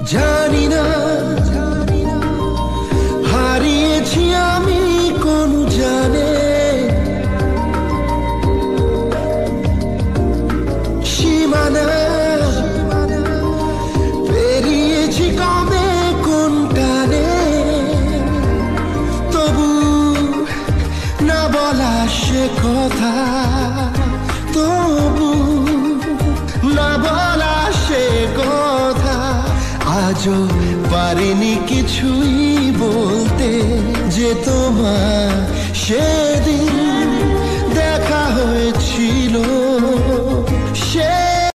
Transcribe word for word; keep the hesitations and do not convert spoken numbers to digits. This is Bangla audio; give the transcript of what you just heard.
জানি না হারিয়েছি আমি কোন জানে সীমানা, পেরিয়েছি কবে কোন টানে, তবু না বলা সে কথা, তবু না বলা সে কথা। আজও পারিনি কিছুই বলতে, যে তোমার সেদিন দেখা হয়েছিল সে